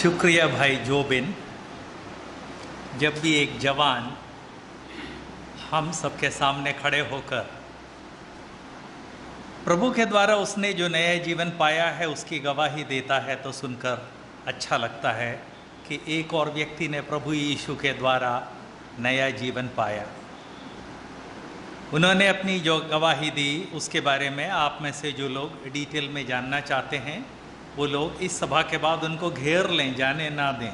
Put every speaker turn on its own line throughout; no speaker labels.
शुक्रिया भाई जोबिन। जब भी एक जवान हम सबके सामने खड़े होकर प्रभु के द्वारा उसने जो नया जीवन पाया है उसकी गवाही देता है तो सुनकर अच्छा लगता है कि एक और व्यक्ति ने प्रभु यीशु के द्वारा नया जीवन पाया। उन्होंने अपनी जो गवाही दी उसके बारे में आप में से जो लोग डिटेल में जानना चाहते हैं वो लोग इस सभा के बाद उनको घेर लें, जाने ना दें।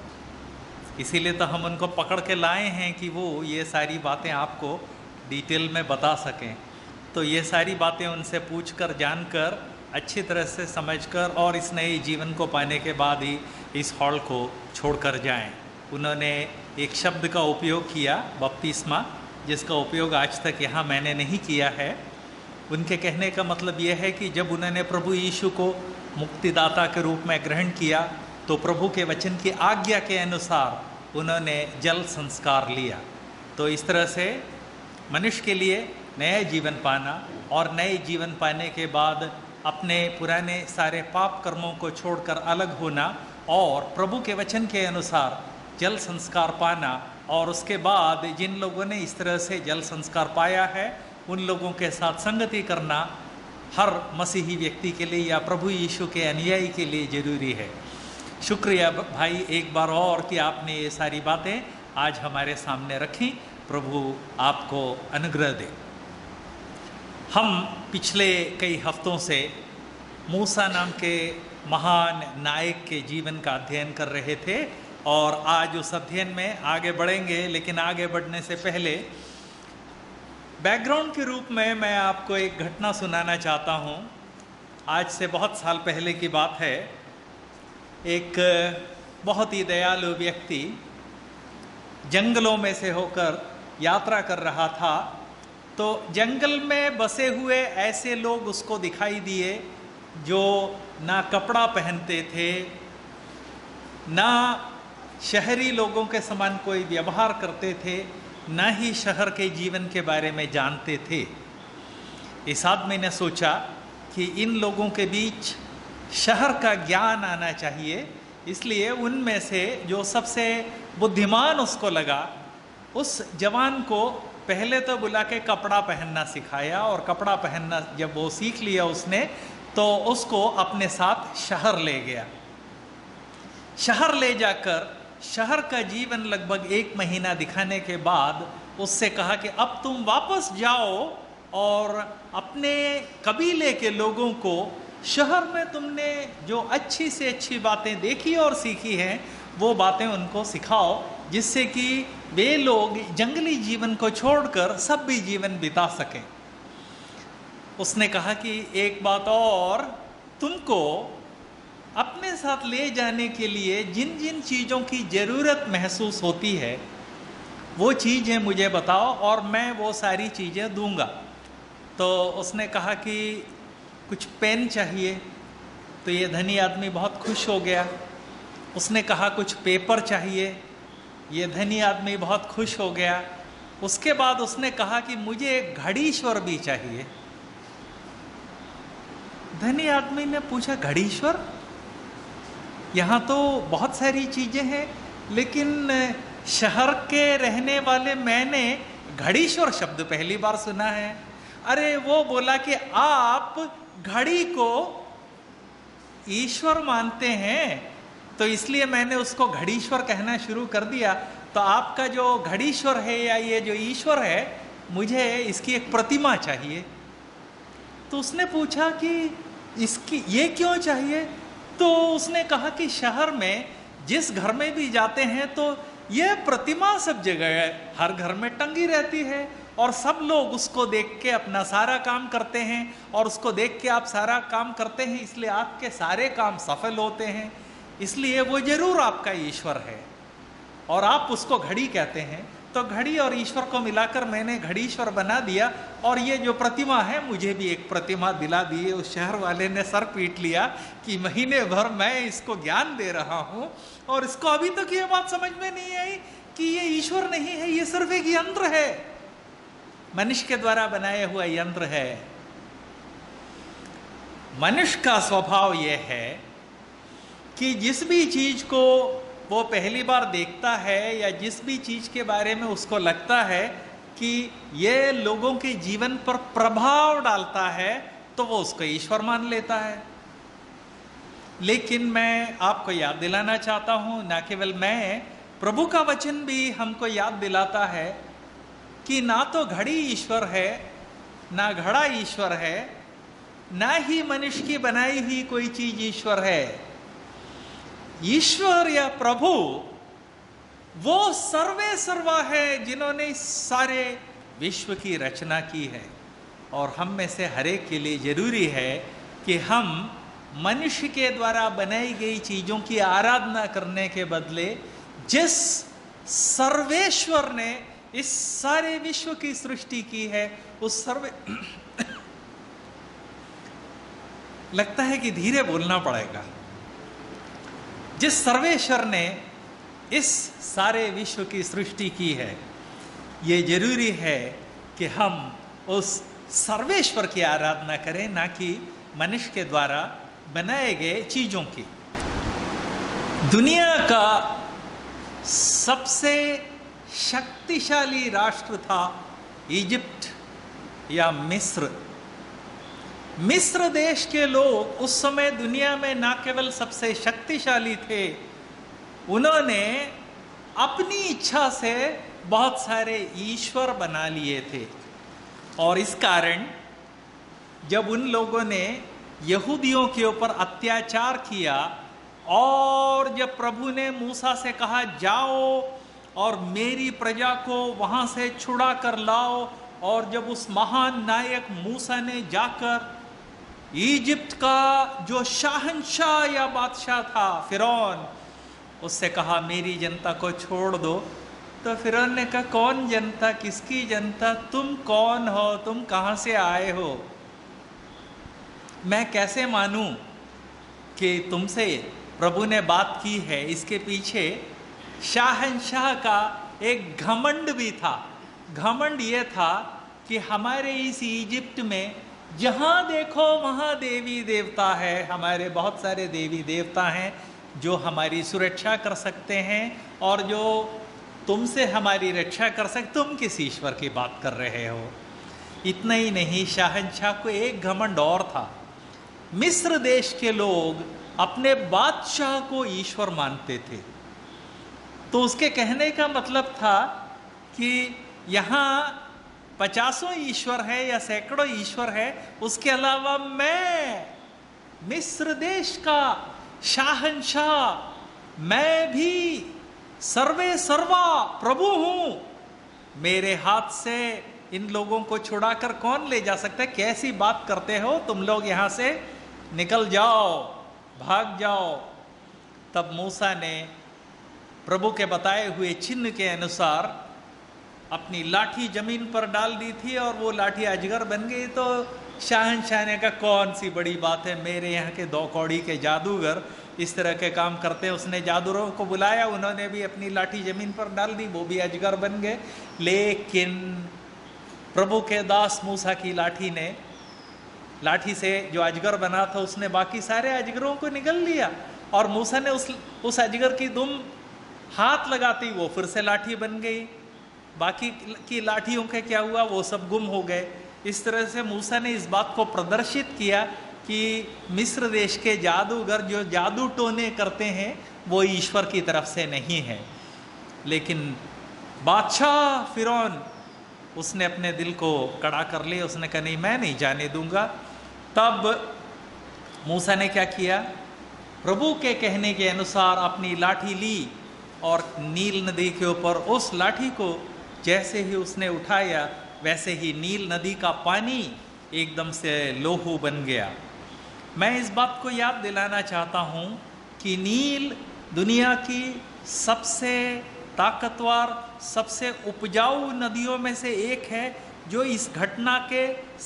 इसीलिए तो हम उनको पकड़ के लाए हैं कि वो ये सारी बातें आपको डिटेल में बता सकें। तो ये सारी बातें उनसे पूछकर, जानकर, अच्छी तरह से समझकर और इस नए जीवन को पाने के बाद ही इस हॉल को छोड़कर जाएं। उन्होंने एक शब्द का उपयोग किया, बपतिस्मा, जिसका उपयोग आज तक यहाँ मैंने नहीं किया है। उनके कहने का मतलब यह है कि जब उन्होंने प्रभु यीशु को मुक्तिदाता के रूप में ग्रहण किया तो प्रभु के वचन की आज्ञा के अनुसार उन्होंने जल संस्कार लिया। तो इस तरह से मनुष्य के लिए नया जीवन पाना और नए जीवन पाने के बाद अपने पुराने सारे पाप कर्मों को छोड़कर अलग होना और प्रभु के वचन के अनुसार जल संस्कार पाना, और उसके बाद जिन लोगों ने इस तरह से जल संस्कार पाया है उन लोगों के साथ संगति करना हर मसीही व्यक्ति के लिए या प्रभु यीशु के अनुयायी के लिए ज़रूरी है। शुक्रिया भाई एक बार और कि आपने ये सारी बातें आज हमारे सामने रखी। प्रभु आपको अनुग्रह दे। हम पिछले कई हफ्तों से मूसा नाम के महान नायक के जीवन का अध्ययन कर रहे थे और आज उस अध्ययन में आगे बढ़ेंगे। लेकिन आगे बढ़ने से पहले बैकग्राउंड के रूप में मैं आपको एक घटना सुनाना चाहता हूँ। आज से बहुत साल पहले की बात है। एक बहुत ही दयालु व्यक्ति जंगलों में से होकर यात्रा कर रहा था, तो जंगल में बसे हुए ऐसे लोग उसको दिखाई दिए जो ना कपड़ा पहनते थे, ना शहरी लोगों के समान कोई व्यवहार करते थे, ना ही शहर के जीवन के बारे में जानते थे। इस आदमी ने सोचा कि इन लोगों के बीच शहर का ज्ञान आना चाहिए, इसलिए उनमें से जो सबसे बुद्धिमान उसको लगा उस जवान को पहले तो बुला के कपड़ा पहनना सिखाया, और कपड़ा पहनना जब वो सीख लिया उसने तो उसको अपने साथ शहर ले गया। शहर ले जाकर शहर का जीवन लगभग 1 महीना दिखाने के बाद उससे कहा कि अब तुम वापस जाओ और अपने कबीले के लोगों को शहर में तुमने जो अच्छी से अच्छी बातें देखी और सीखी हैं वो बातें उनको सिखाओ, जिससे कि वे लोग जंगली जीवन को छोड़कर सभ्य जीवन बिता सकें। उसने कहा कि एक बात और, तुमको अपने साथ ले जाने के लिए जिन जिन चीज़ों की ज़रूरत महसूस होती है वो चीज़ें मुझे बताओ और मैं वो सारी चीज़ें दूंगा। तो उसने कहा कि कुछ पेन चाहिए, तो ये धनी आदमी बहुत खुश हो गया। उसने कहा कुछ पेपर चाहिए, ये धनी आदमी बहुत खुश हो गया। उसके बाद उसने कहा कि मुझे एक घड़ीश्वर भी चाहिए। धनी आदमी ने पूछा, घड़ीश्वर? यहाँ तो बहुत सारी चीज़ें हैं, लेकिन शहर के रहने वाले मैंने घड़ीश्वर शब्द पहली बार सुना है। अरे वो बोला कि आप घड़ी को ईश्वर मानते हैं तो इसलिए मैंने उसको घड़ीश्वर कहना शुरू कर दिया। तो आपका जो घड़ीश्वर है या ये जो ईश्वर है, मुझे इसकी एक प्रतिमा चाहिए। तो उसने पूछा कि इसकी ये क्यों चाहिए? तो उसने कहा कि शहर में जिस घर में भी जाते हैं तो यह प्रतिमा सब जगह है, हर घर में टंगी रहती है और सब लोग उसको देख के अपना सारा काम करते हैं, और उसको देख के आप सारा काम करते हैं इसलिए आपके सारे काम सफल होते हैं, इसलिए वो जरूर आपका ईश्वर है और आप उसको घड़ी कहते हैं। तो घड़ी और ईश्वर को मिलाकर मैंने घड़ीश्वर बना दिया, और ये जो प्रतिमा है मुझे भी एक प्रतिमा दिला दी। उस शहर वाले ने सर पीट लिया कि महीने भर मैं इसको ज्ञान दे रहा हूँ और इसको अभी तक ये बात समझ में नहीं आई कि ये ईश्वर नहीं है, ये सिर्फ एक यंत्र है, मनुष्य के द्वारा बनाया हुआ यंत्र है। मनुष्य का स्वभाव यह है कि जिस भी चीज को वो पहली बार देखता है या जिस भी चीज के बारे में उसको लगता है कि ये लोगों के जीवन पर प्रभाव डालता है, तो वो उसको ईश्वर मान लेता है। लेकिन मैं आपको याद दिलाना चाहता हूं, ना केवल मैं, प्रभु का वचन भी हमको याद दिलाता है कि ना तो घड़ी ईश्वर है, ना घड़ा ईश्वर है, ना ही मनुष्य की बनाई हुई कोई चीज ईश्वर है। ईश्वर या प्रभु वो सर्वे सर्वा है जिन्होंने सारे विश्व की रचना की है। और हम में से हर एक के लिए जरूरी है कि हम मनुष्य के द्वारा बनाई गई चीजों की आराधना करने के बदले जिस सर्वेश्वर ने इस सारे विश्व की सृष्टि की है, उस सर्वे लगता है कि धीरे बोलना पड़ेगा। जिस सर्वेश्वर ने इस सारे विश्व की सृष्टि की है, ये जरूरी है कि हम उस सर्वेश्वर की आराधना करें, ना कि मनुष्य के द्वारा बनाए गए चीजों की। दुनिया का सबसे शक्तिशाली राष्ट्र था इजिप्ट या मिस्र। मिस्र देश के लोग उस समय दुनिया में ना केवल सबसे शक्तिशाली थे, उन्होंने अपनी इच्छा से बहुत सारे ईश्वर बना लिए थे। और इस कारण जब उन लोगों ने यहूदियों के ऊपर अत्याचार किया और जब प्रभु ने मूसा से कहा जाओ और मेरी प्रजा को वहां से छुड़ा कर लाओ, और जब उस महान नायक मूसा ने जाकर इजिप्ट का जो शाहंशाह या बादशाह था फिरौन, उससे कहा मेरी जनता को छोड़ दो, तो फिरौन ने कहा कौन जनता, किसकी जनता, तुम कौन हो, तुम कहां से आए हो, मैं कैसे मानूं कि तुमसे प्रभु ने बात की है। इसके पीछे शाहंशाह का एक घमंड भी था। घमंड ये था कि हमारे इस इजिप्ट में जहां देखो वहां देवी देवता है, हमारे बहुत सारे देवी देवता हैं जो हमारी सुरक्षा कर सकते हैं और जो तुमसे हमारी रक्षा कर सकते। तुम किस ईश्वर की बात कर रहे हो। इतना ही नहीं, शाहंशाह को एक घमंड और था। मिस्र देश के लोग अपने बादशाह को ईश्वर मानते थे, तो उसके कहने का मतलब था कि यहाँ 50 ईश्वर है या सैकड़ों ईश्वर है, उसके अलावा मैं मिस्र देश का शाहंशाह, मैं भी सर्वे सर्वा प्रभु हूं, मेरे हाथ से इन लोगों को छुड़ाकर कौन ले जा सकता है। कैसी बात करते हो तुम लोग, यहां से निकल जाओ, भाग जाओ। तब मूसा ने प्रभु के बताए हुए चिन्ह के अनुसार अपनी लाठी जमीन पर डाल दी थी और वो लाठी अजगर बन गई। तो शाहंशाह ने कहा कौन सी बड़ी बात है, मेरे यहाँ के 2 कौड़ी के जादूगर इस तरह के काम करते हैं। उसने जादूगरों को बुलाया, उन्होंने भी अपनी लाठी जमीन पर डाल दी, वो भी अजगर बन गए। लेकिन प्रभु के दास मूसा की लाठी से जो अजगर बना था उसने बाकी सारे अजगरों को निगल लिया, और मूसा ने उस अजगर की दुम हाथ लगाती वो फिर से लाठी बन गई। बाकी की लाठियों के क्या हुआ, वो सब गुम हो गए। इस तरह से मूसा ने इस बात को प्रदर्शित किया कि मिस्र देश के जादूगर जो जादू टोने करते हैं वो ईश्वर की तरफ से नहीं है। लेकिन बादशाह फिरौन, उसने अपने दिल को कड़ा कर लिया, उसने कहा नहीं, मैं नहीं जाने दूंगा। तब मूसा ने क्या किया, प्रभु के कहने के अनुसार अपनी लाठी ली और नील नदी के ऊपर उस लाठी को जैसे ही उसने उठाया वैसे ही नील नदी का पानी एकदम से लोहू बन गया। मैं इस बात को याद दिलाना चाहता हूँ कि नील दुनिया की सबसे ताकतवर, सबसे उपजाऊ नदियों में से एक है, जो इस घटना के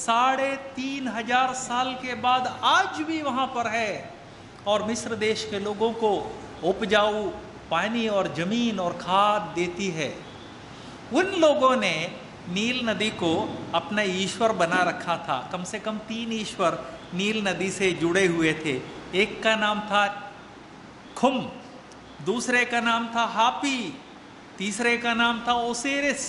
3500 साल के बाद आज भी वहाँ पर है और मिस्र देश के लोगों को उपजाऊ पानी और जमीन और खाद देती है। उन लोगों ने नील नदी को अपना ईश्वर बना रखा था। कम से कम 3 ईश्वर नील नदी से जुड़े हुए थे। एक का नाम था खुम, दूसरे का नाम था हापी, तीसरे का नाम था ओसिरिस।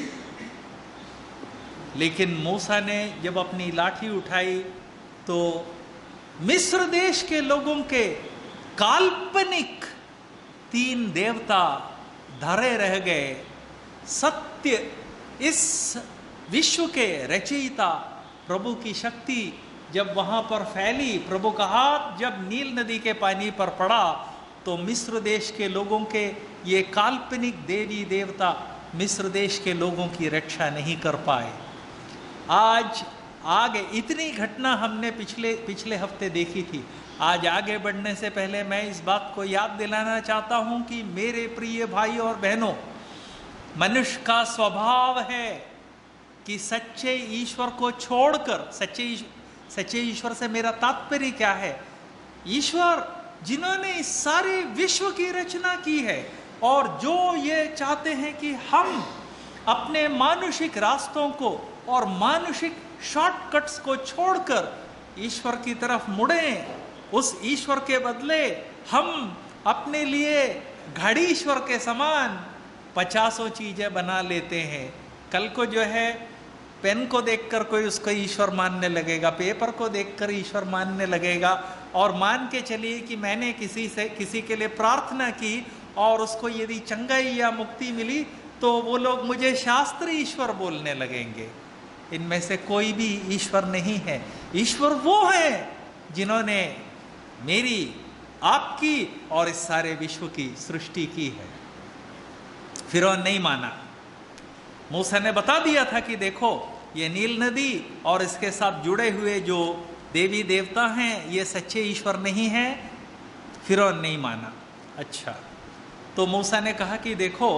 लेकिन मूसा ने जब अपनी लाठी उठाई तो मिस्र देश के लोगों के काल्पनिक 3 देवता धरे रह गए। सत्य, इस विश्व के रचयिता प्रभु की शक्ति जब वहां पर फैली, प्रभु का हाथ जब नील नदी के पानी पर पड़ा, तो मिस्र देश के लोगों के ये काल्पनिक देवी देवता मिस्र देश के लोगों की रक्षा नहीं कर पाए। आज आगे इतनी घटना हमने पिछले हफ्ते देखी थी। आज आगे बढ़ने से पहले मैं इस बात को याद दिलाना चाहता हूं कि मेरे प्रिय भाई और बहनों, मनुष्य का स्वभाव है कि सच्चे ईश्वर को छोड़कर, सच्चे ईश्वर से मेरा तात्पर्य क्या है? ईश्वर जिन्होंने इस सारे विश्व की रचना की है और जो ये चाहते हैं कि हम अपने मानुषिक रास्तों को और मानुषिक शॉर्टकट्स को छोड़कर ईश्वर की तरफ मुड़ें, उस ईश्वर के बदले हम अपने लिए घड़ी ईश्वर के समान 50 चीजें बना लेते हैं। कल को जो है पेन को देखकर कोई उसको ईश्वर मानने लगेगा, पेपर को देखकर ईश्वर मानने लगेगा, और मान के चलिए कि मैंने किसी के लिए प्रार्थना की और उसको यदि चंगाई या मुक्ति मिली तो वो लोग मुझे शास्त्री ईश्वर बोलने लगेंगे। इनमें से कोई भी ईश्वर नहीं है। ईश्वर वो है जिन्होंने मेरी, आपकी और इस सारे विश्व की सृष्टि की है। फिरौन नहीं माना। मूसा ने बता दिया था कि देखो ये नील नदी और इसके साथ जुड़े हुए जो देवी देवता हैं ये सच्चे ईश्वर नहीं हैं। फिरौन नहीं माना। अच्छा, तो मूसा ने कहा कि देखो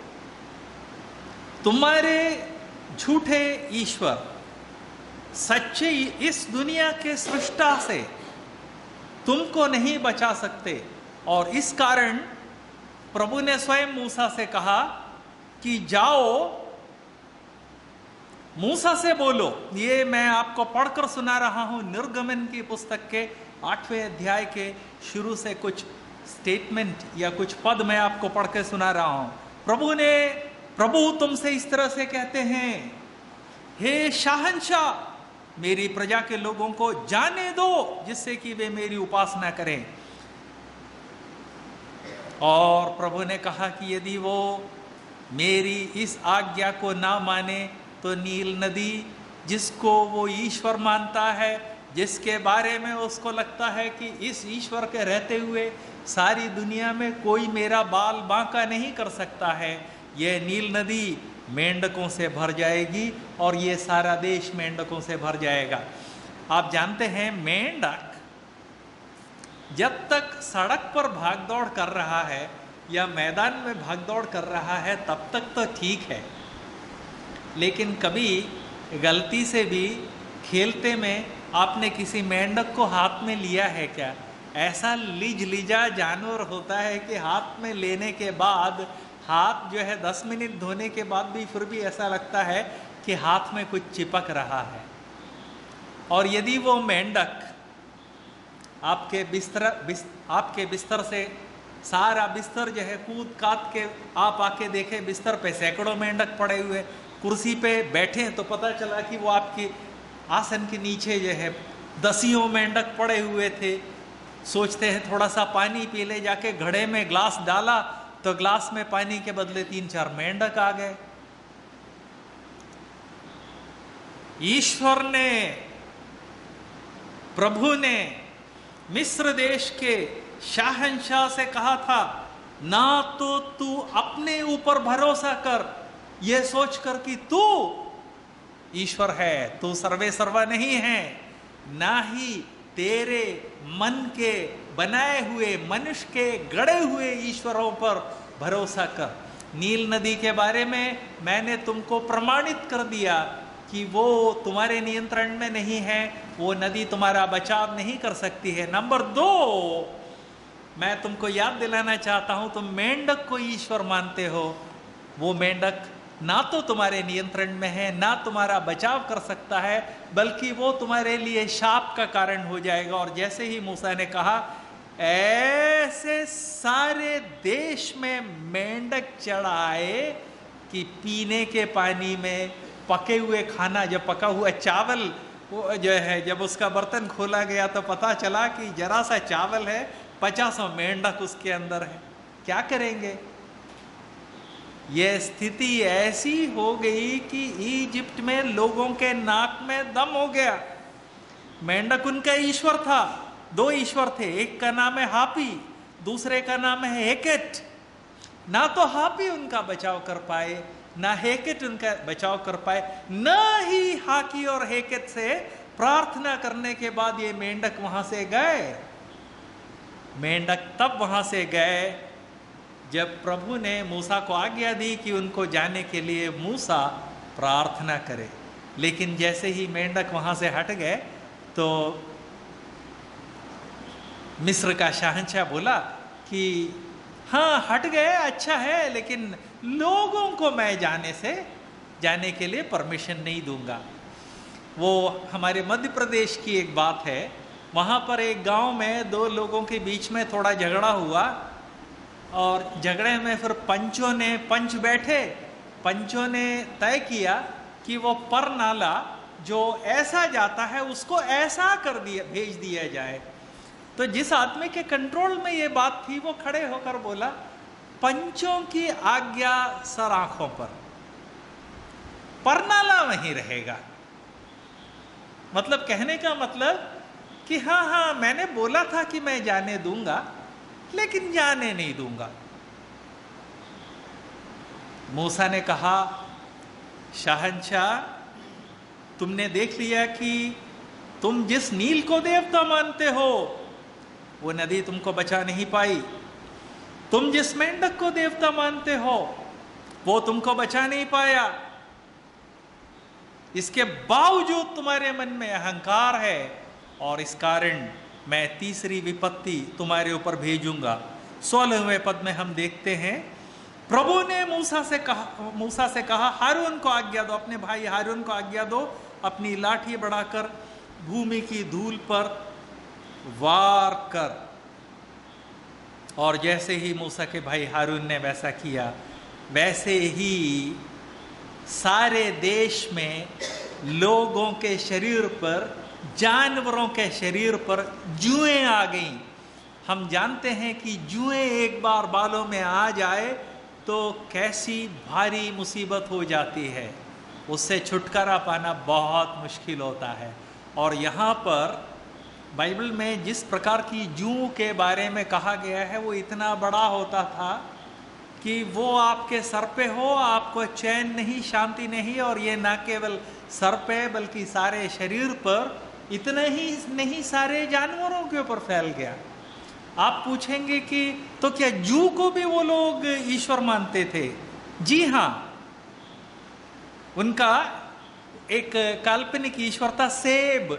तुम्हारे झूठे ईश्वर सच्चे इस दुनिया के सृष्टा से तुमको नहीं बचा सकते, और इस कारण प्रभु ने स्वयं मूसा से कहा कि जाओ मूसा से बोलो। ये मैं आपको पढ़कर सुना रहा हूं निर्गमन की पुस्तक के 8वें अध्याय के शुरू से कुछ स्टेटमेंट या कुछ पद मैं आपको पढ़ के सुना रहा हूं। प्रभु तुमसे इस तरह से कहते हैं, हे शाहंशाह, मेरी प्रजा के लोगों को जाने दो जिससे कि वे मेरी उपासना करें। और प्रभु ने कहा कि यदि वो मेरी इस आज्ञा को ना माने तो नील नदी, जिसको वो ईश्वर मानता है, जिसके बारे में उसको लगता है कि इस ईश्वर के रहते हुए सारी दुनिया में कोई मेरा बाल बांका नहीं कर सकता है, ये नील नदी मेंढकों से भर जाएगी और ये सारा देश मेंढकों से भर जाएगा। आप जानते हैं मेंढक जब तक सड़क पर भागदौड़ कर रहा है या मैदान में भागदौड़ कर रहा है तब तक तो ठीक है, लेकिन कभी गलती से भी खेलते में आपने किसी मेंढक को हाथ में लिया है क्या? ऐसा लिजा जानवर होता है कि हाथ में लेने के बाद हाथ जो है 10 मिनट धोने के बाद भी फिर भी ऐसा लगता है कि हाथ में कुछ चिपक रहा है। और यदि वो मेंढक आपके बिस्तर से सारा बिस्तर जो है कूद काट के आप आके देखे बिस्तर पे सैकड़ों मेंढक पड़े हुए, कुर्सी पे बैठे तो पता चला कि वो आपके आसन के नीचे जो है दसियों मेंढक पड़े हुए थे। सोचते हैं थोड़ा सा पानी पी ले, जाके घड़े में ग्लास डाला तो ग्लास में पानी के बदले 3-4 मेंढक आ गए। ईश्वर ने, प्रभु ने मिस्र देश के शाहंशाह से कहा था, ना तो तू अपने ऊपर भरोसा कर यह सोचकर कि तू ईश्वर है, तू सर्वे सर्वा नहीं है, ना ही तेरे मन के बनाए हुए मनुष्य के गढ़े हुए ईश्वरों पर भरोसा कर। नील नदी के बारे में मैंने तुमको प्रमाणित कर दिया कि वो तुम्हारे नियंत्रण में नहीं है, वो नदी तुम्हारा बचाव नहीं कर सकती है। नंबर 2, मैं तुमको याद दिलाना चाहता हूं, तुम मेंढक को ईश्वर मानते हो, वो मेंढक ना तो तुम्हारे नियंत्रण में है, ना तुम्हारा बचाव कर सकता है, बल्कि वो तुम्हारे लिए शाप का कारण हो जाएगा। और जैसे ही मूसा ने कहा ऐसे सारे देश में मेंढक चढ़ाए कि पीने के पानी में पके हुए खाना, जब पका हुआ चावल वो जो है, जब उसका बर्तन खोला गया तो पता चला कि जरा सा चावल है, 50 मेंढक उसके अंदर है। क्या करेंगे? यह स्थिति ऐसी हो गई कि इजिप्ट में लोगों के नाक में दम हो गया। मेंढक उनका ईश्वर था, 2 ईश्वर थे, एक का नाम है हापी, दूसरे का नाम है हेकेट। ना तो हापी उनका बचाव कर पाए, ना हेकेट उनका बचाव कर पाए, न ही हाकी और हेकेट से प्रार्थना करने के बाद ये मेंढक वहां से गए। मेंढक तब वहां से गए जब प्रभु ने मूसा को आज्ञा दी कि उनको जाने के लिए मूसा प्रार्थना करे। लेकिन जैसे ही मेंढक वहां से हट गए तो मिस्र का शहंशाह बोला कि हाँ हट गए, अच्छा है, लेकिन लोगों को मैं जाने के लिए परमिशन नहीं दूंगा। वो हमारे मध्य प्रदेश की एक बात है, वहाँ पर एक गांव में 2 लोगों के बीच में थोड़ा झगड़ा हुआ और झगड़े में फिर पंच बैठे, पंचों ने तय किया कि वो पर नाला जो ऐसा जाता है उसको ऐसा भेज दिया जाए। तो जिस आदमी के कंट्रोल में ये बात थी वो खड़े होकर बोला, पंचों की आज्ञा सर आंखों पर नाला वहीं रहेगा। मतलब कहने का मतलब कि हाँ मैंने बोला था कि मैं जाने दूंगा, लेकिन जाने नहीं दूंगा। मूसा ने कहा, शहंशाह तुमने देख लिया कि तुम जिस नील को देवता मानते हो वो नदी तुमको बचा नहीं पाई, तुम जिस मेंढक को देवता मानते हो वो तुमको बचा नहीं पाया, इसके बावजूद तुम्हारे मन में अहंकार है और इस कारण मैं तीसरी विपत्ति तुम्हारे ऊपर भेजूंगा। 16वें पद में हम देखते हैं, प्रभु ने मूसा से कहा हारून को आज्ञा दो, अपने भाई हारून को आज्ञा दो, अपनी लाठी बढ़ाकर भूमि की धूल पर वार कर। और जैसे ही मूसा के भाई हारून ने वैसा किया, वैसे ही सारे देश में लोगों के शरीर पर, जानवरों के शरीर पर जुएं आ गईं। हम जानते हैं कि जुएं एक बार बालों में आ जाए तो कैसी भारी मुसीबत हो जाती है, उससे छुटकारा पाना बहुत मुश्किल होता है। और यहाँ पर बाइबल में जिस प्रकार की जू के बारे में कहा गया है वो इतना बड़ा होता था कि वो आपके सर पे हो, आपको चैन नहीं, शांति नहीं, और ये ना केवल सर पे बल्कि सारे शरीर पर, इतना ही नहीं सारे जानवरों के ऊपर फैल गया। आप पूछेंगे कि तो क्या जू को भी वो लोग ईश्वर मानते थे? जी हाँ, उनका एक काल्पनिक ईश्वर था सेब,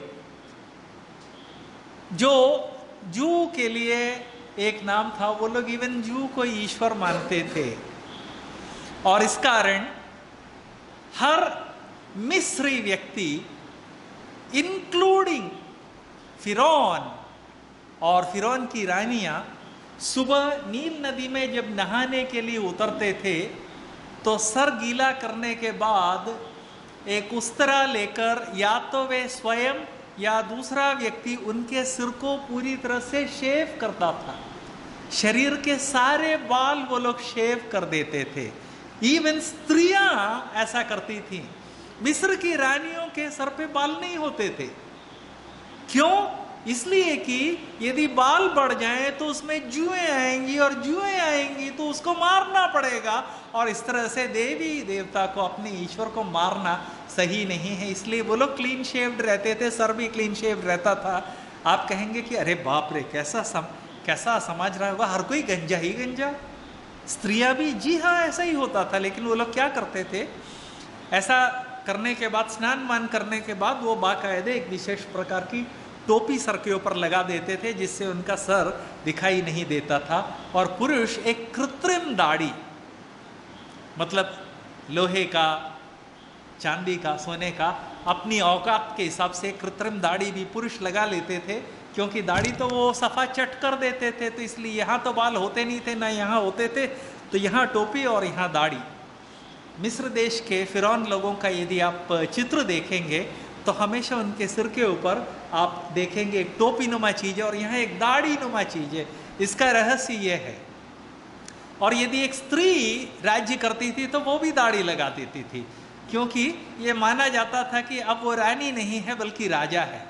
जो जू के लिए एक नाम था। वो लोग इवन जू को ईश्वर मानते थे और इस कारण हर मिस्री व्यक्ति इंक्लूडिंग फिरौन और फिरौन की रानियां सुबह नील नदी में जब नहाने के लिए उतरते थे तो सर गीला करने के बाद एक उस्तरा लेकर या तो वे स्वयं या दूसरा व्यक्ति उनके सिर को पूरी तरह से शेव करता था। शरीर के सारे बाल वो लोग शेव कर देते थे। इवन स्त्रियां ऐसा करती थीं। मिस्र की रानियों के सर पे बाल नहीं होते थे। क्यों? इसलिए कि यदि बाल बढ़ जाएं तो उसमें जुएं आएंगी और जुएं आएंगी तो उसको मारना पड़ेगा, और इस तरह से देवी देवता को, अपने ईश्वर को मारना सही नहीं है। इसलिए वो लोग क्लीन शेव्ड रहते थे, सर भी क्लीन शेव्ड रहता था। आप कहेंगे कि अरे बाप रे, कैसा समझ रहा होगा, हर कोई गंजा ही गंजा, स्त्रियां भी? जी हाँ, ऐसा ही होता था। लेकिन वो लोग क्या करते थे, ऐसा करने के बाद, स्नान मान करने के बाद वो बाकायदे एक विशेष प्रकार की टोपी सर के ऊपर लगा देते थे जिससे उनका सर दिखाई नहीं देता था। और पुरुष एक कृत्रिम दाढ़ी, मतलब लोहे का, चांदी का, सोने का, अपनी औकात के हिसाब से कृत्रिम दाढ़ी भी पुरुष लगा लेते थे क्योंकि दाढ़ी तो वो सफ़ा चट कर देते थे, तो इसलिए यहाँ तो बाल होते नहीं थे, ना यहाँ होते थे, तो यहाँ टोपी और यहाँ दाढ़ी। मिस्र देश के फिरौन लोगों का यदि आप चित्र देखेंगे तो हमेशा उनके सिर के ऊपर आप देखेंगे एक टोपी नुमा चीज़ है और यहाँ एक दाढ़ी नुमा चीज़ है। इसका रहस्य ये है। और यदि एक स्त्री राज्य करती थी तो वो भी दाढ़ी लगा देती थी, क्योंकि ये माना जाता था कि अब वो रानी नहीं है बल्कि राजा है।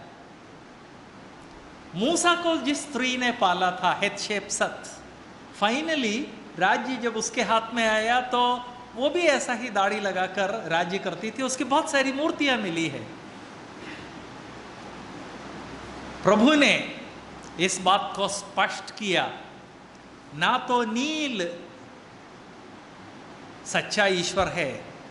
मूसा को जिस स्त्री ने पाला था, हेतशेपसत, फाइनली राज्य जब उसके हाथ में आया तो वो भी ऐसा ही दाढ़ी लगाकर राज्य करती थी। उसकी बहुत सारी मूर्तियां मिली है। प्रभु ने इस बात को स्पष्ट किया, ना तो नील सच्चा ईश्वर है,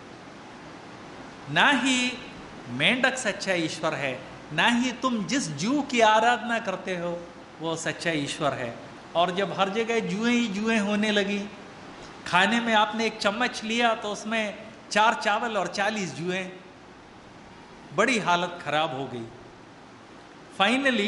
ना ही मेंढक सच्चा ईश्वर है, ना ही तुम जिस जू की आराधना करते हो वो सच्चा ईश्वर है। और जब हर जगह जुएं ही जुएं होने लगी, खाने में आपने एक चम्मच लिया तो उसमें 4 चावल और 40 जुएं, बड़ी हालत खराब हो गई। फाइनली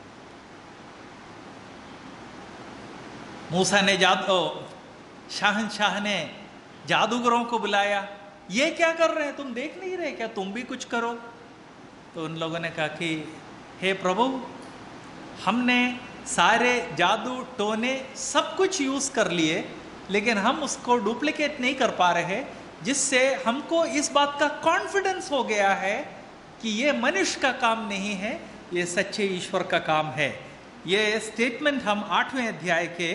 मूसा ने शाहनशाह ने जादूगरों को बुलाया। ये क्या कर रहे हैं, तुम देख नहीं रहे क्या, तुम भी कुछ करो। तो उन लोगों ने कहा कि हे प्रभु, हमने सारे जादू टोने सब कुछ यूज़ कर लिए, लेकिन हम उसको डुप्लीकेट नहीं कर पा रहे, जिससे हमको इस बात का कॉन्फिडेंस हो गया है कि ये मनुष्य का काम नहीं है, ये सच्चे ईश्वर का काम है। ये स्टेटमेंट हम 8वें अध्याय के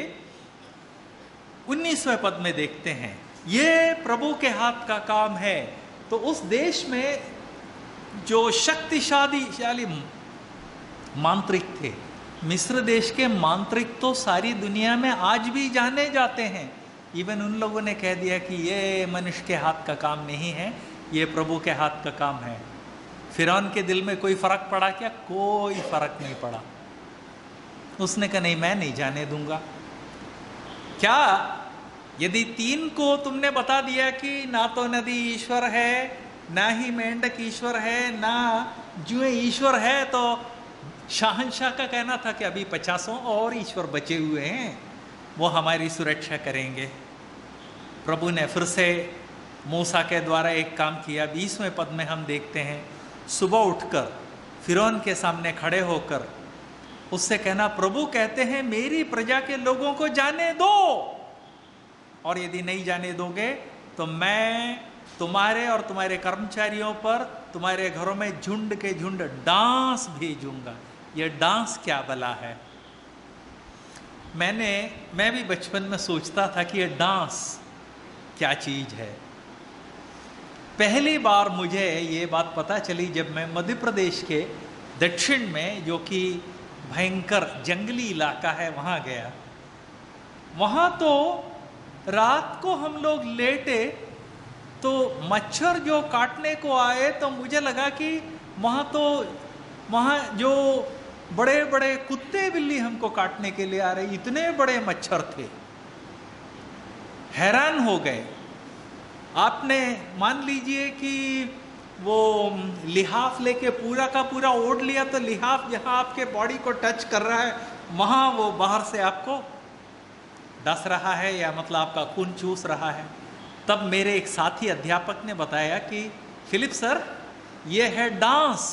19वें पद में देखते हैं। ये प्रभु के हाथ का काम है। तो उस देश में जो शक्तिशाली मांत्रिक थे, मिस्र देश के मांत्रिक तो सारी दुनिया में आज भी जाने जाते हैं। इवन उन लोगों ने कह दिया कि ये मनुष्य के हाथ का काम नहीं है, ये प्रभु के हाथ का काम है। फिरौन के दिल में कोई फर्क पड़ा क्या? कोई फर्क नहीं पड़ा। उसने कहा नहीं, मैं नहीं जाने दूंगा। क्या यदि 3 को तुमने बता दिया कि ना तो नदी ईश्वर है, ना ही मेंढक ईश्वर है, ना जुए ईश्वर है, तो शाहनशाह का कहना था कि अभी 50 और ईश्वर बचे हुए हैं, वो हमारी सुरक्षा करेंगे। प्रभु ने फिर से मूसा के द्वारा एक काम किया। 20वें पद में हम देखते हैं, सुबह उठकर फिरौन के सामने खड़े होकर उससे कहना, प्रभु कहते हैं मेरी प्रजा के लोगों को जाने दो, और यदि नहीं जाने दोगे तो मैं तुम्हारे और तुम्हारे कर्मचारियों पर, तुम्हारे घरों में झुंड के झुंड डांस भेजूंगा। ये डांस क्या भला है? मैं भी बचपन में सोचता था कि ये डांस क्या चीज है। पहली बार मुझे ये बात पता चली जब मैं मध्य प्रदेश के दक्षिण में, जो कि भयंकर जंगली इलाका है, वहाँ गया। वहाँ तो रात को हम लोग लेटे तो मच्छर जो काटने को आए, तो मुझे लगा कि वहाँ जो बड़े बड़े कुत्ते बिल्ली हमको काटने के लिए आ रहे, इतने बड़े मच्छर थे। हैरान हो गए। आपने मान लीजिए कि वो लिहाफ लेके पूरा का पूरा ओढ़ लिया, तो लिहाफ जहाँ आपके बॉडी को टच कर रहा है वहाँ वो बाहर से आपको डस रहा है, या मतलब आपका खून चूस रहा है। तब मेरे एक साथी अध्यापक ने बताया कि फिलिप सर, ये है डांस,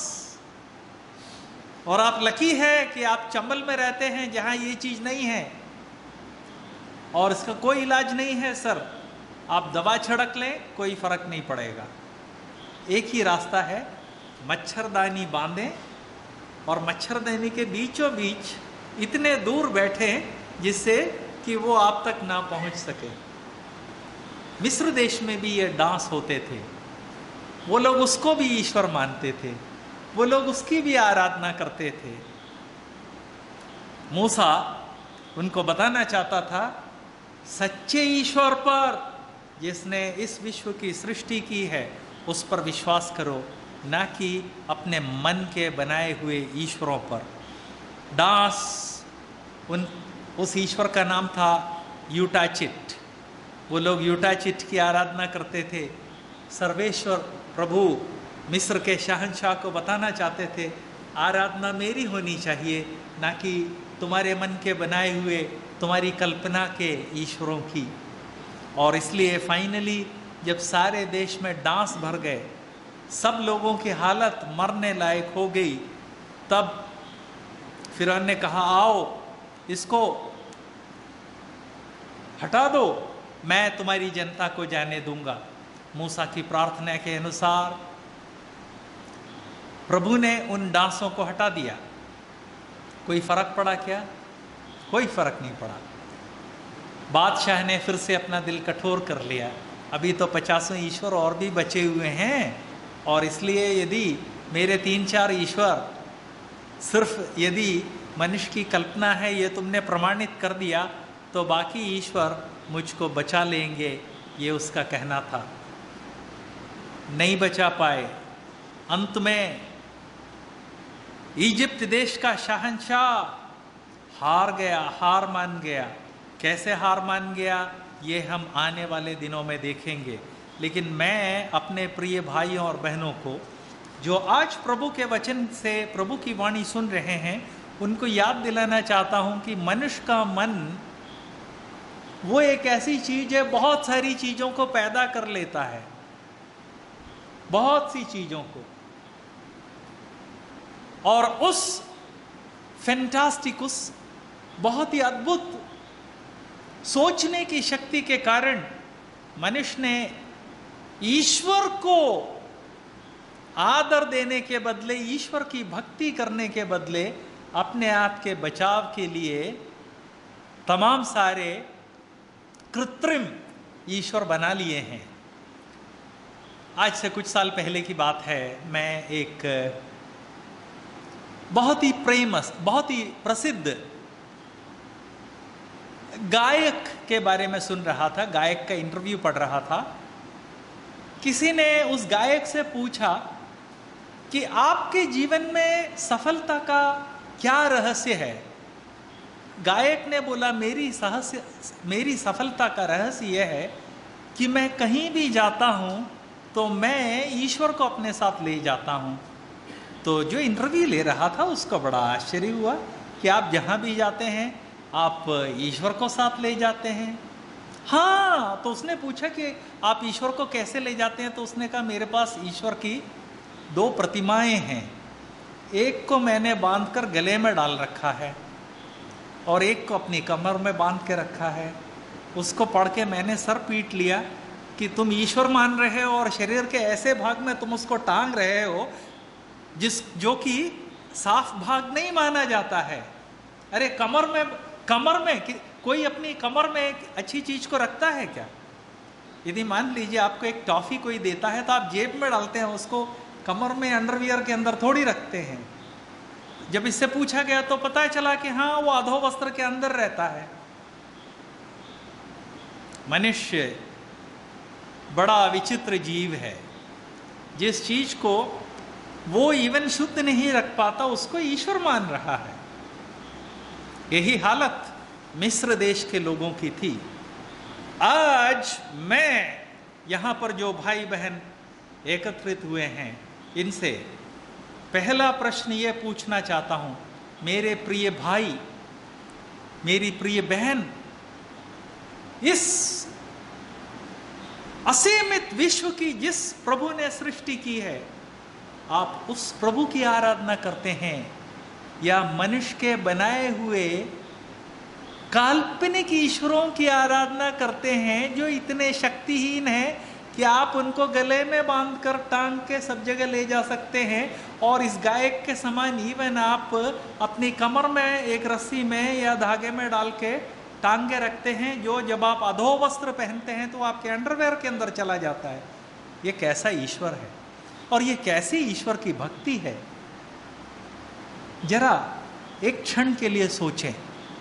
और आप लकी है कि आप चंबल में रहते हैं जहाँ ये चीज़ नहीं है, और इसका कोई इलाज नहीं है सर, आप दवा छिड़क लें कोई फर्क नहीं पड़ेगा। एक ही रास्ता है, मच्छरदानी बांधें और मच्छरदानी के बीचों बीच इतने दूर बैठें जिससे कि वो आप तक ना पहुंच सके। मिस्र देश में भी ये डांस होते थे। वो लोग उसको भी ईश्वर मानते थे, वो लोग उसकी भी आराधना करते थे। मूसा उनको बताना चाहता था, सच्चे ईश्वर पर, जिसने इस विश्व की सृष्टि की है, उस पर विश्वास करो, ना कि अपने मन के बनाए हुए ईश्वरों पर। डांस, उस ईश्वर का नाम था यूटाचिट। वो लोग यूटाचिट की आराधना करते थे। सर्वेश्वर प्रभु मिस्र के शहंशाह को बताना चाहते थे आराधना मेरी होनी चाहिए, ना कि तुम्हारे मन के बनाए हुए, तुम्हारी कल्पना के ईश्वरों की। और इसलिए फाइनली जब सारे देश में डांस भर गए, सब लोगों की हालत मरने लायक हो गई, तब फिरौन ने कहा आओ इसको हटा दो, मैं तुम्हारी जनता को जाने दूंगा। मूसा की प्रार्थना के अनुसार प्रभु ने उन डांसों को हटा दिया। कोई फर्क पड़ा क्या? कोई फर्क नहीं पड़ा। बादशाह ने फिर से अपना दिल कठोर कर लिया। अभी तो 50 ईश्वर और भी बचे हुए हैं, और इसलिए यदि मेरे 3-4 ईश्वर सिर्फ यदि मनुष्य की कल्पना है, ये तुमने प्रमाणित कर दिया, तो बाकी ईश्वर मुझको बचा लेंगे, ये उसका कहना था। नहीं बचा पाए। अंत में इजिप्ट देश का शहंशाह हार गया, हार मान गया। कैसे हार मान गया, ये हम आने वाले दिनों में देखेंगे। लेकिन मैं अपने प्रिय भाइयों और बहनों को जो आज प्रभु के वचन से प्रभु की वाणी सुन रहे हैं, उनको याद दिलाना चाहता हूं कि मनुष्य का मन वो एक ऐसी चीज है, बहुत सारी चीजों को पैदा कर लेता है, बहुत सी चीजों को। और उस फैंटास्टिक, उस बहुत ही अद्भुत सोचने की शक्ति के कारण मनुष्य ने ईश्वर को आदर देने के बदले, ईश्वर की भक्ति करने के बदले, अपने आप के बचाव के लिए तमाम सारे कृत्रिम ईश्वर बना लिए हैं। आज से कुछ साल पहले की बात है, मैं एक बहुत ही बहुत ही प्रसिद्ध गायक के बारे में सुन रहा था। गायक का इंटरव्यू पढ़ रहा था। किसी ने उस गायक से पूछा कि आपके जीवन में सफलता का क्या रहस्य है। गायक ने बोला, मेरी सफलता का रहस्य यह है कि मैं कहीं भी जाता हूं तो मैं ईश्वर को अपने साथ ले जाता हूं। तो जो इंटरव्यू ले रहा था उसको बड़ा आश्चर्य हुआ कि आप जहां भी जाते हैं आप ईश्वर को साथ ले जाते हैं। हाँ, तो उसने पूछा कि आप ईश्वर को कैसे ले जाते हैं? तो उसने कहा, मेरे पास ईश्वर की 2 प्रतिमाएं हैं। एक को मैंने बांधकर गले में डाल रखा है और एक को अपनी कमर में बांध के रखा है। उसको पढ़ के मैंने सर पीट लिया कि तुम ईश्वर मान रहे हो और शरीर के ऐसे भाग में तुम उसको टांग रहे हो जो कि साफ भाग नहीं माना जाता है। अरे कमर में कोई अपनी कमर में एक अच्छी चीज को रखता है क्या? यदि मान लीजिए आपको एक टॉफी कोई देता है तो आप जेब में डालते हैं, उसको कमर में अंडरवियर के अंदर थोड़ी रखते हैं। जब इससे पूछा गया तो पता चला कि हाँ, वो अधो वस्त्र के अंदर रहता है। मनुष्य बड़ा विचित्र जीव है। जिस चीज को वो इवन शुद्ध नहीं रख पाता उसको ईश्वर मान रहा है। यही हालत मिस्र देश के लोगों की थी। आज मैं यहां पर जो भाई बहन एकत्रित हुए हैं, इनसे पहला प्रश्न ये पूछना चाहता हूं, मेरे प्रिय भाई, मेरी प्रिय बहन, इस असीमित विश्व की जिस प्रभु ने सृष्टि की है, आप उस प्रभु की आराधना करते हैं या मनुष्य के बनाए हुए काल्पनिक ईश्वरों की आराधना करते हैं जो इतने शक्तिहीन हैं कि आप उनको गले में बांधकर टांग के सब जगह ले जा सकते हैं, और इस गायक के समान इवन आप अपनी कमर में एक रस्सी में या धागे में डाल के टांगे रखते हैं, जो जब आप अधो वस्त्र पहनते हैं तो आपके अंडरवेयर के अंदर चला जाता है। ये कैसा ईश्वर है और ये कैसी ईश्वर की भक्ति है? जरा एक क्षण के लिए सोचें।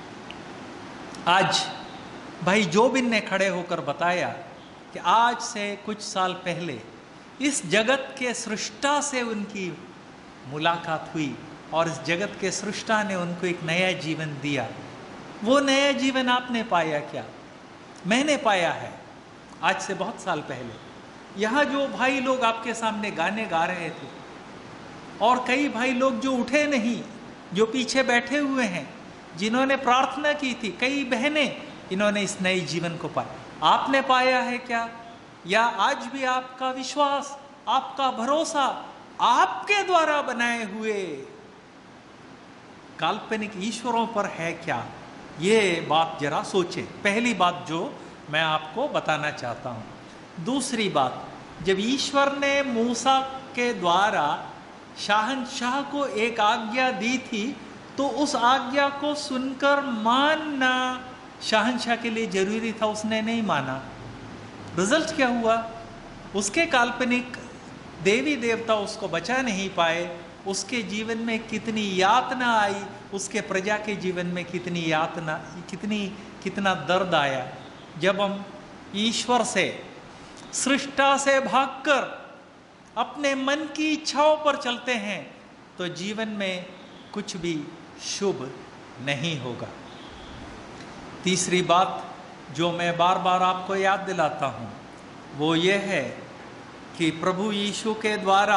आज भाई जोबिन ने खड़े होकर बताया कि आज से कुछ साल पहले इस जगत के सृष्टा से उनकी मुलाकात हुई और इस जगत के सृष्टा ने उनको एक नया जीवन दिया। वो नया जीवन आपने पाया क्या? मैंने पाया है आज से बहुत साल पहले। यहाँ जो भाई लोग आपके सामने गाने गा रहे थे, और कई भाई लोग जो उठे नहीं, जो पीछे बैठे हुए हैं, जिन्होंने प्रार्थना की थी, कई बहनें, इन्होंने इस नए जीवन को पाया। आपने पाया है क्या? या आज भी आपका विश्वास, आपका भरोसा आपके द्वारा बनाए हुए काल्पनिक ईश्वरों पर है क्या? ये बात जरा सोचें। पहली बात जो मैं आपको बताना चाहता हूं। दूसरी बात, जब ईश्वर ने मूसा के द्वारा शहंशाह को एक आज्ञा दी थी, तो उस आज्ञा को सुनकर मानना शहंशाह के लिए जरूरी था। उसने नहीं माना। रिजल्ट क्या हुआ? उसके काल्पनिक देवी देवता उसको बचा नहीं पाए। उसके जीवन में कितनी यातना आई, उसके प्रजा के जीवन में कितनी यातना, कितना दर्द आया। जब हम ईश्वर से, सृष्टा से भागकर अपने मन की इच्छाओं पर चलते हैं, तो जीवन में कुछ भी शुभ नहीं होगा। तीसरी बात जो मैं बार बार आपको याद दिलाता हूं, वो ये है कि प्रभु यीशु के द्वारा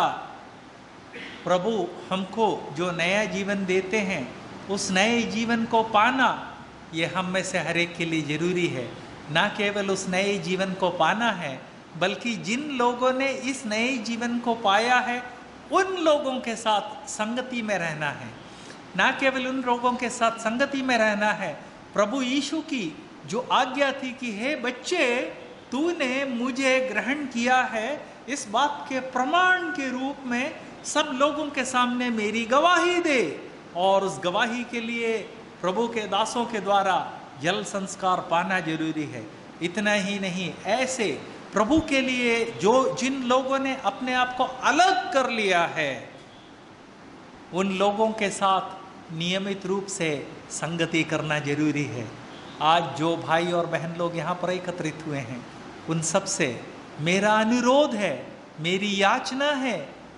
प्रभु हमको जो नया जीवन देते हैं, उस नए जीवन को पाना ये हम में से हर एक के लिए ज़रूरी है। ना केवल उस नए जीवन को पाना है, बल्कि जिन लोगों ने इस नए जीवन को पाया है, उन लोगों के साथ संगति में रहना है। ना केवल उन लोगों के साथ संगति में रहना है, प्रभु यीशु की जो आज्ञा थी कि हे बच्चे, तूने मुझे ग्रहण किया है, इस बात के प्रमाण के रूप में सब लोगों के सामने मेरी गवाही दे। और उस गवाही के लिए प्रभु के दासों के द्वारा जल संस्कार पाना जरूरी है। इतना ही नहीं, ऐसे प्रभु के लिए जिन लोगों ने अपने आप को अलग कर लिया है, उन लोगों के साथ नियमित रूप से संगति करना जरूरी है। आज जो भाई और बहन लोग यहाँ पर एकत्रित हुए हैं, उन सब से मेरा अनुरोध है, मेरी याचना है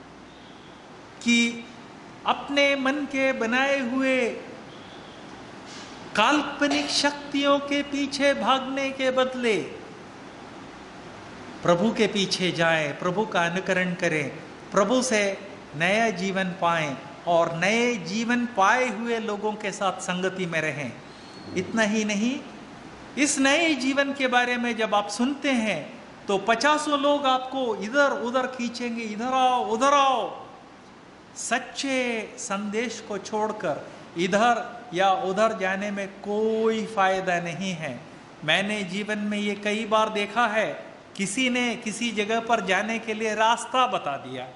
कि अपने मन के बनाए हुए काल्पनिक शक्तियों के पीछे भागने के बदले प्रभु के पीछे जाएं, प्रभु का अनुकरण करें, प्रभु से नया जीवन पाएं और नए जीवन पाए हुए लोगों के साथ संगति में रहें। इतना ही नहीं, इस नए जीवन के बारे में जब आप सुनते हैं तो 50 लोग आपको इधर उधर खींचेंगे, इधर आओ उधर आओ। सच्चे संदेश को छोड़कर इधर या उधर जाने में कोई फायदा नहीं है। मैंने जीवन में ये कई बार देखा है, किसी ने किसी जगह पर जाने के लिए रास्ता बता दिया,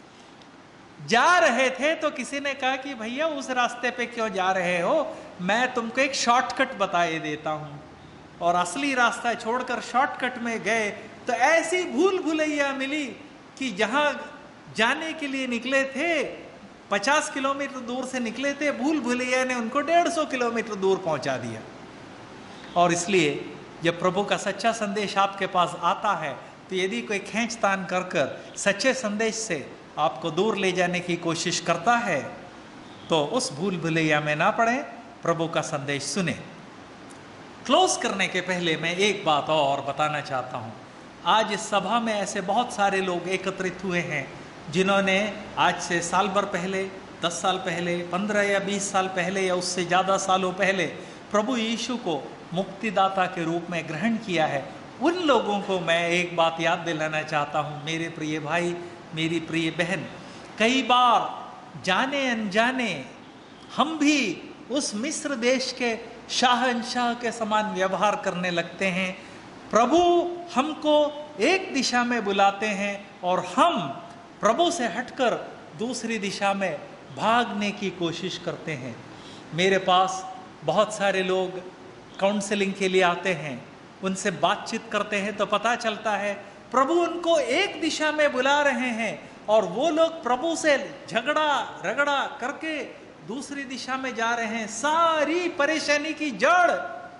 जा रहे थे तो किसी ने कहा कि भैया उस रास्ते पे क्यों जा रहे हो, मैं तुमको एक शॉर्टकट बताए देता हूं। और असली रास्ता छोड़कर शॉर्टकट में गए तो ऐसी भूल भुलैया मिली कि जहां जाने के लिए निकले थे 50 किलोमीटर दूर से निकले थे, भूल भुलैया ने उनको 150 किलोमीटर दूर पहुंचा दिया। और इसलिए जब प्रभु का सच्चा संदेश आपके पास आता है, तो यदि कोई खींचतान कर कर सच्चे संदेश से आपको दूर ले जाने की कोशिश करता है, तो उस भूल भुलैया में ना पड़े, प्रभु का संदेश सुने। क्लोज करने के पहले मैं एक बात और बताना चाहता हूँ। आज इस सभा में ऐसे बहुत सारे लोग एकत्रित हुए हैं जिन्होंने आज से साल भर पहले, 10 साल पहले, 15 या 20 साल पहले या उससे ज़्यादा सालों पहले प्रभु यीशु को मुक्तिदाता के रूप में ग्रहण किया है। उन लोगों को मैं एक बात याद दिलाना चाहता हूँ, मेरे प्रिय भाई, मेरी प्रिय बहन, कई बार जाने अनजाने हम भी उस मिस्र देश के शाहंशाह के समान व्यवहार करने लगते हैं। प्रभु हमको एक दिशा में बुलाते हैं और हम प्रभु से हटकर दूसरी दिशा में भागने की कोशिश करते हैं। मेरे पास बहुत सारे लोग काउंसलिंग के लिए आते हैं, उनसे बातचीत करते हैं तो पता चलता है प्रभु उनको एक दिशा में बुला रहे हैं और वो लोग प्रभु से झगड़ा रगड़ा करके दूसरी दिशा में जा रहे हैं। सारी परेशानी की जड़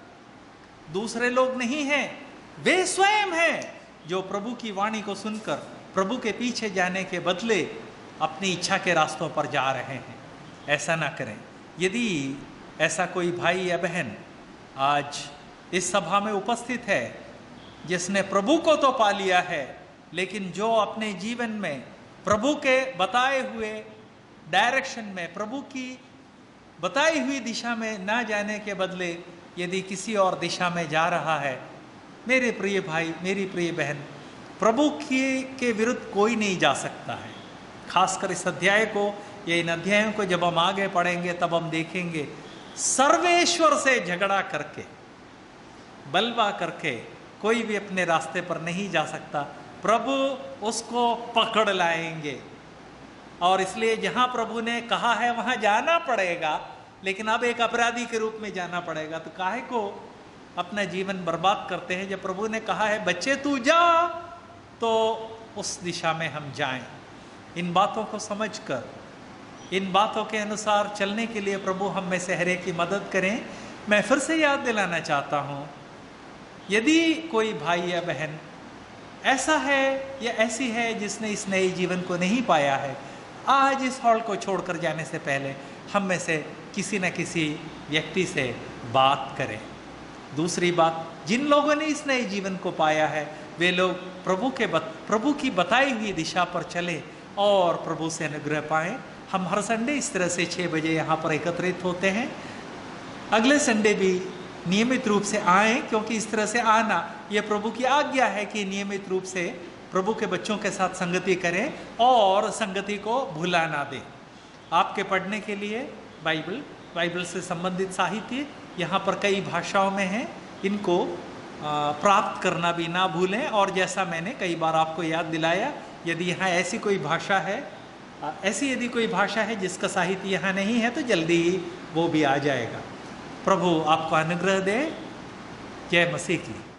दूसरे लोग नहीं हैं, वे स्वयं हैं जो प्रभु की वाणी को सुनकर प्रभु के पीछे जाने के बदले अपनी इच्छा के रास्तों पर जा रहे हैं। ऐसा ना करें। यदि ऐसा कोई भाई या बहन आज इस सभा में उपस्थित है जिसने प्रभु को तो पा लिया है, लेकिन जो अपने जीवन में प्रभु के बताए हुए डायरेक्शन में, प्रभु की बताई हुई दिशा में ना जाने के बदले यदि किसी और दिशा में जा रहा है, मेरे प्रिय भाई, मेरी प्रिय बहन, प्रभु के विरुद्ध कोई नहीं जा सकता है। खासकर इस अध्याय को या इन अध्यायों को जब हम आगे पढ़ेंगे तब हम देखेंगे, सर्वेश्वर से झगड़ा करके, बलवा करके कोई भी अपने रास्ते पर नहीं जा सकता। प्रभु उसको पकड़ लाएंगे। और इसलिए जहां प्रभु ने कहा है वहां जाना पड़ेगा, लेकिन अब एक अपराधी के रूप में जाना पड़ेगा। तो काहे को अपना जीवन बर्बाद करते हैं? जब प्रभु ने कहा है बच्चे तू जा, तो उस दिशा में हम जाएं। इन बातों को समझकर, इन बातों के अनुसार चलने के लिए प्रभु हम में से हर एक की मदद करें। मैं फिर से याद दिलाना चाहता हूँ, यदि कोई भाई या बहन ऐसा है या ऐसी है जिसने इस नए जीवन को नहीं पाया है, आज इस हॉल को छोड़कर जाने से पहले हम में से किसी न किसी व्यक्ति से बात करें। दूसरी बात, जिन लोगों ने इस नए जीवन को पाया है वे लोग प्रभु की बताई हुई दिशा पर चले और प्रभु से अनुग्रह पाएं। हम हर संडे इस तरह से 6 बजे यहाँ पर एकत्रित होते हैं। अगले संडे भी नियमित रूप से आएं, क्योंकि इस तरह से आना यह प्रभु की आज्ञा है कि नियमित रूप से प्रभु के बच्चों के साथ संगति करें और संगति को भुला ना दें। आपके पढ़ने के लिए बाइबल से संबंधित साहित्य यहाँ पर कई भाषाओं में है, इनको प्राप्त करना भी ना भूलें। और जैसा मैंने कई बार आपको याद दिलाया, यदि यहाँ ऐसी कोई भाषा है जिसका साहित्य यहाँ नहीं है तो जल्दी ही वो भी आ जाएगा। प्रभु आपको अनुग्रह दे। जय मसीह की।